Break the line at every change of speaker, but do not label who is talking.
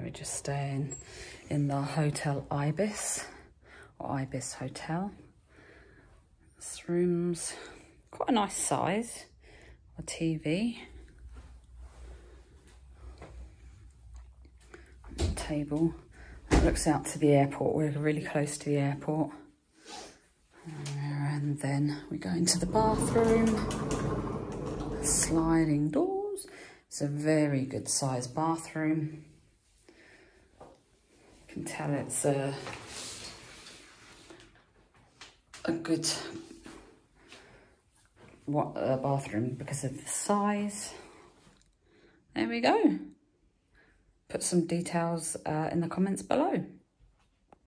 we're just staying in the Hotel Ibis, or Ibis Hotel. This room's quite a nice size. A TV. A table. That looks out to the airport. We're really close to the airport. And then we go into the bathroom. Sliding doors. It's a very good sized bathroom. You can tell it's a good bathroom because of the size. There we go. Put some details in the comments below.